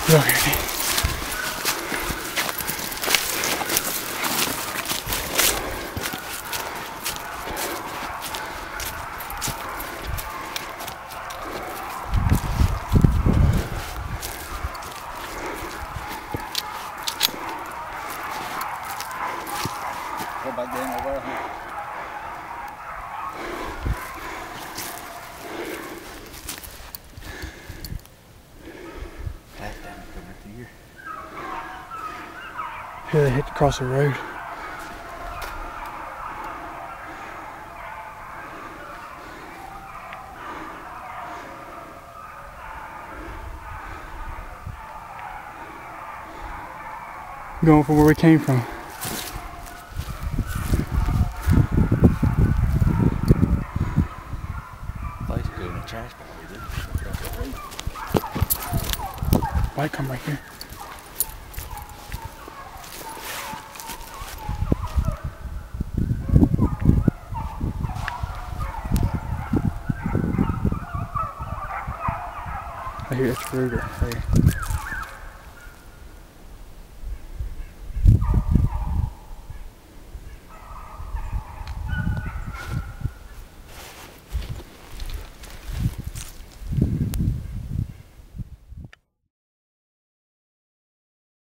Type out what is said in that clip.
Look at it. Go back down over, huh? That's down over here. Here they hit across the road. Going from where we came from. Place doing a trash bag, is it? Might come right here. I hear it's Ruger. Right here.